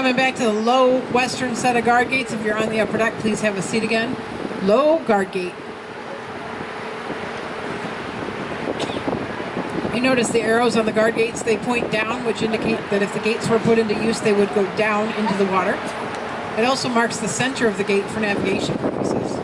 Coming back to the low western set of guard gates. If you're on the upper deck, please have a seat again. Low guard gate. You notice the arrows on the guard gates, they point down, which indicate that if the gates were put into use, they would go down into the water. It also marks the center of the gate for navigation purposes.